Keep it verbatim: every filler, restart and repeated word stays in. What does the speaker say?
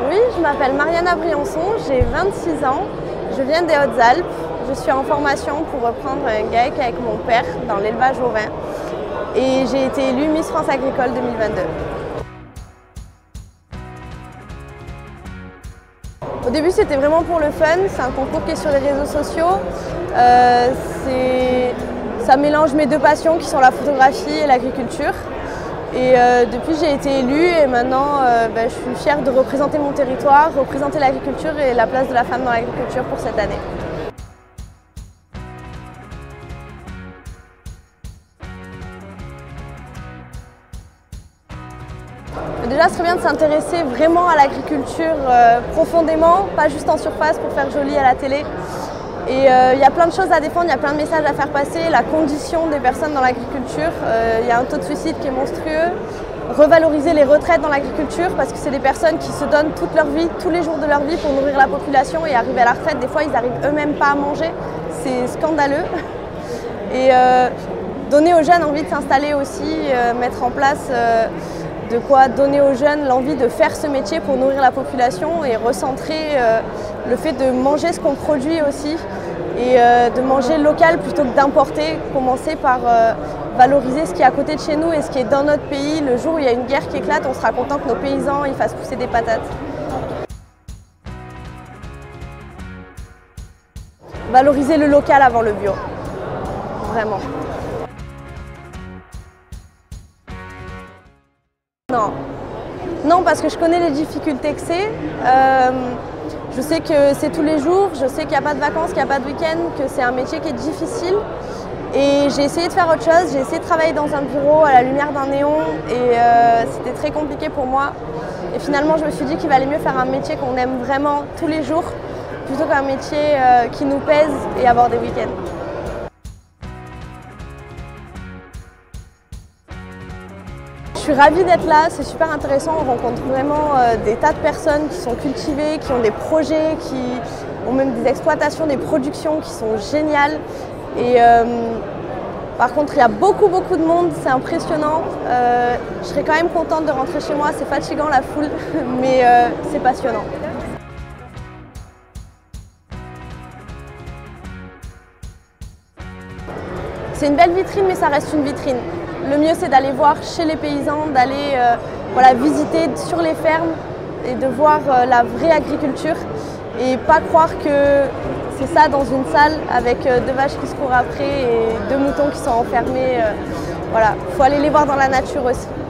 Oui, je m'appelle Mariana Briançon, j'ai vingt-six ans, je viens des Hautes-Alpes. Je suis en formation pour reprendre un G A E C avec mon père dans l'élevage ovin et j'ai été élue Miss France Agricole deux mille vingt-deux. Au début, c'était vraiment pour le fun, c'est un concours qui est sur les réseaux sociaux. Euh, ça mélange mes deux passions qui sont la photographie et l'agriculture. Et euh, depuis, j'ai été élue et maintenant, euh, ben, je suis fière de représenter mon territoire, représenter l'agriculture et la place de la femme dans l'agriculture pour cette année. Déjà, ce serait bien de s'intéresser vraiment à l'agriculture euh, profondément, pas juste en surface pour faire joli à la télé. Et il euh, y a plein de choses à défendre, il y a plein de messages à faire passer, la condition des personnes dans l'agriculture, il euh, y a un taux de suicide qui est monstrueux. Revaloriser les retraites dans l'agriculture parce que c'est des personnes qui se donnent toute leur vie, tous les jours de leur vie pour nourrir la population et arriver à la retraite, des fois ils n'arrivent eux-mêmes pas à manger, c'est scandaleux. Et euh, donner aux jeunes envie de s'installer aussi, euh, mettre en place euh, de quoi donner aux jeunes l'envie de faire ce métier pour nourrir la population et recentrer euh, le fait de manger ce qu'on produit aussi et euh, de manger local plutôt que d'importer, commencer par euh, valoriser ce qui est à côté de chez nous et ce qui est dans notre pays. Le jour où il y a une guerre qui éclate, on sera content que nos paysans ils fassent pousser des patates. Valoriser le local avant le bio, vraiment. Non, non parce que je connais les difficultés que c'est. Euh, je sais que c'est tous les jours, je sais qu'il n'y a pas de vacances, qu'il n'y a pas de week-end, que c'est un métier qui est difficile. Et j'ai essayé de faire autre chose, j'ai essayé de travailler dans un bureau à la lumière d'un néon et euh, c'était très compliqué pour moi. Et finalement, je me suis dit qu'il valait mieux faire un métier qu'on aime vraiment tous les jours plutôt qu'un métier euh, qui nous pèse et avoir des week-ends. Je suis ravie d'être là, c'est super intéressant, on rencontre vraiment euh, des tas de personnes qui sont cultivées, qui ont des projets, qui ont même des exploitations, des productions qui sont géniales. Et euh, par contre, il y a beaucoup beaucoup de monde, c'est impressionnant. Euh, je serais quand même contente de rentrer chez moi, c'est fatigant la foule, mais euh, c'est passionnant. C'est une belle vitrine, mais ça reste une vitrine. Le mieux, c'est d'aller voir chez les paysans, d'aller euh, voilà, visiter sur les fermes et de voir euh, la vraie agriculture et pas croire que c'est ça dans une salle avec euh, deux vaches qui se courent après et deux moutons qui sont enfermés. Euh, voilà, il faut aller les voir dans la nature aussi.